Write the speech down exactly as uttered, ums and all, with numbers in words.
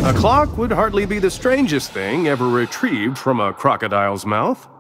A clock would hardly be the strangest thing ever retrieved from a crocodile's mouth.